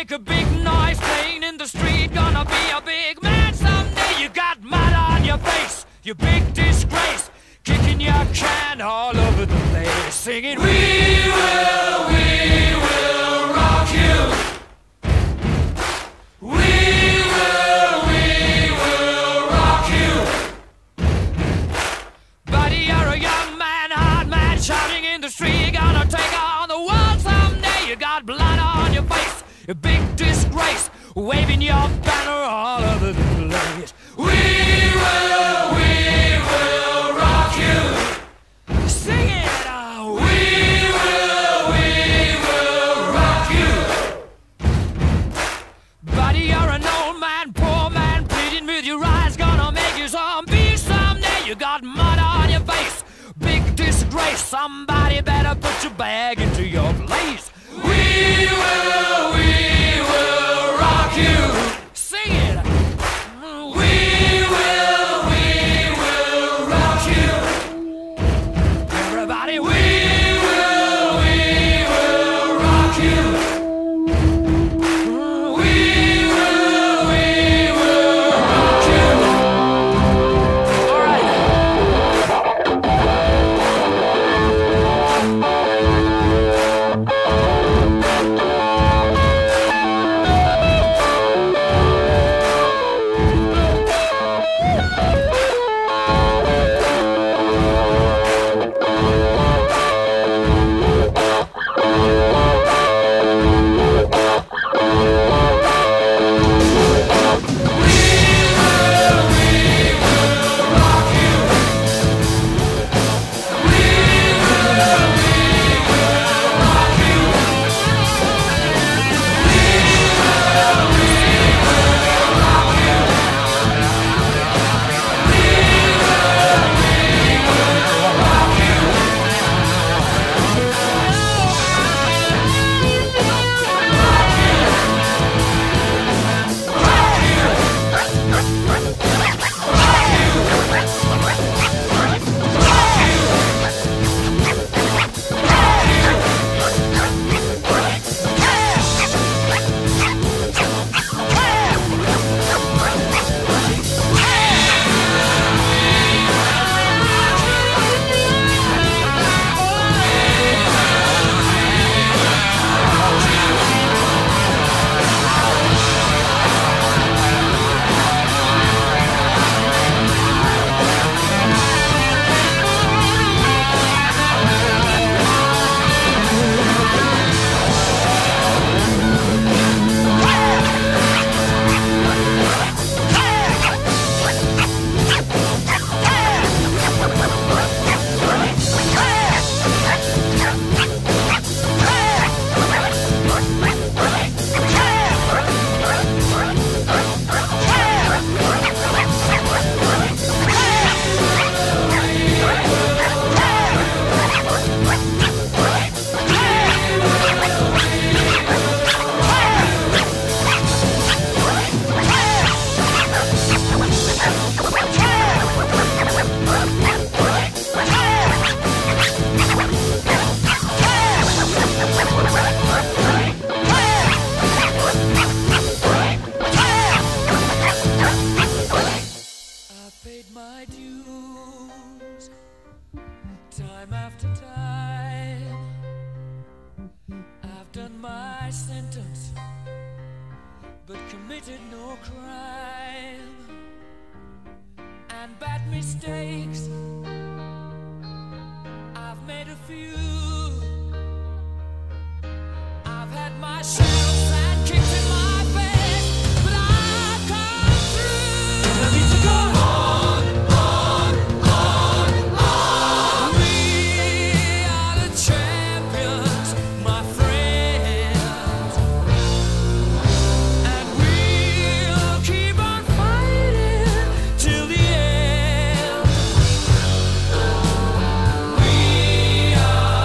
make a big noise playing in the street. Gonna be a big man someday. You got mud on your face, you big disgrace. Kicking your can all over the place, singing, we will rock you. We will rock you. Buddy, you're a young man, hard man, shouting in the street. Gonna take on the world someday. You got blood on your face, a big disgrace, waving your banner all over the place. We will rock you. Sing it, we will rock you. Buddy, you're an old man, poor man, pleading with your eyes. Gonna make you zombie someday. You got mud on your face, big disgrace. Somebody better put your bag into your place. We will rock you. Sing it. We will rock you. Everybody, we will rock you. We will rock you. All right. Time after time, I've done my sentence, but committed no crime. And bad mistakes, I've made a few. I've had my share of sand kicked in my face, but I've come through. I need to go on, on, on, on. We are the champions, my friends, and we'll keep on fighting till the end. We are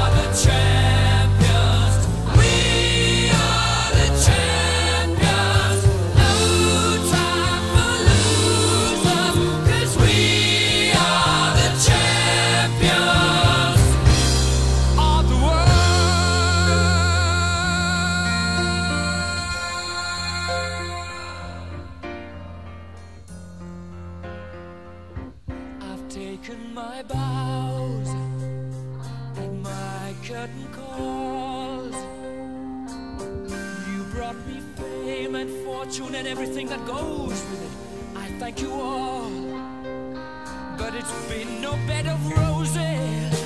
my bows and my curtain calls. You brought me fame and fortune and everything that goes with it. I thank you all, but it's been no bed of roses.